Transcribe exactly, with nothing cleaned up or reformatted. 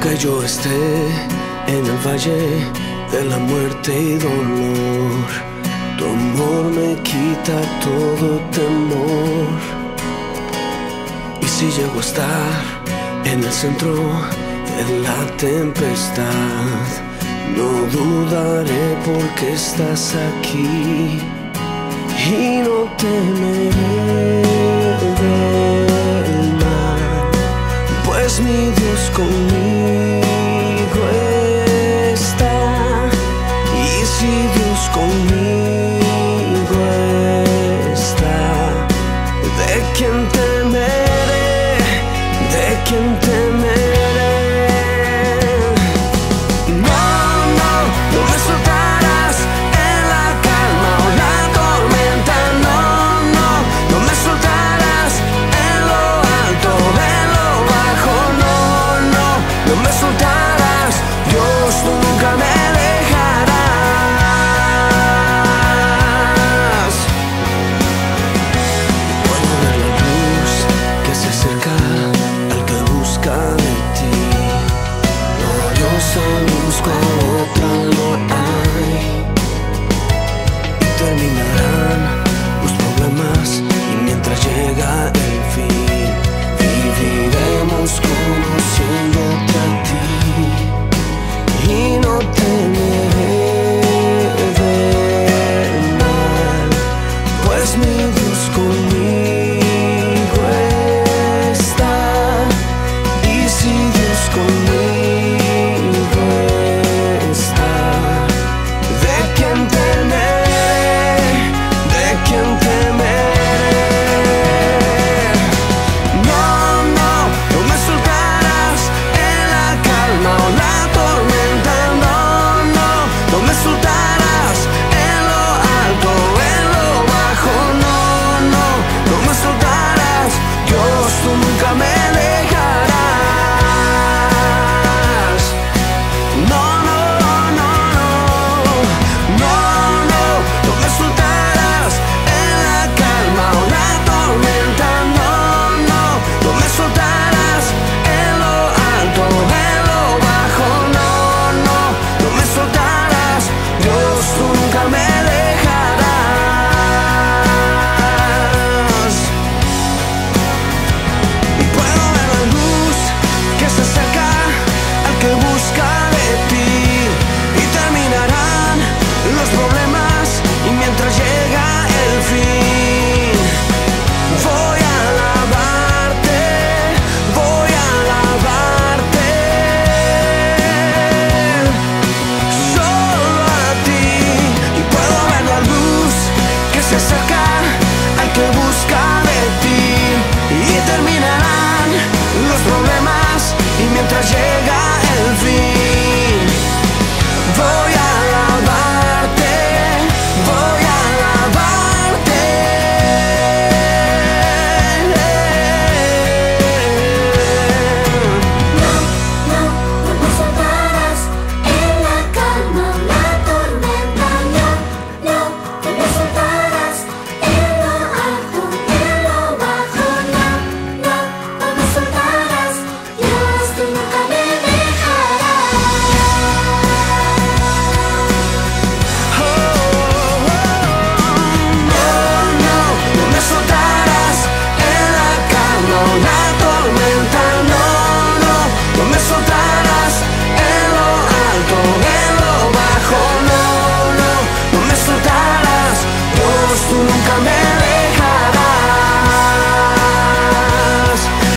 Aunque yo esté en el valle de la muerte y dolor, tu amor me quita todo temor. Y si llego a estar en el centro de la tempestad, no dudaré porque estás aquí y no temeré del mal, pues mi Dios conmigo está. Y si Dios conmigo